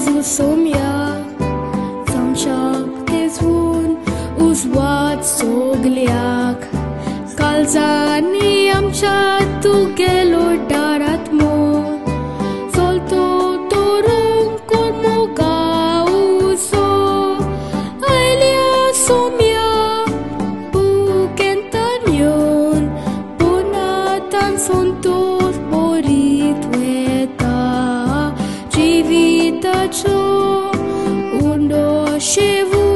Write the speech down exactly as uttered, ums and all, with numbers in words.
somja som kjapkesvon hos wat sogliak kalzani am chatu gelo darat mo solto torun como gauso alia somja bukentanyon punatan sontos borit weta Civita ciò uno scevo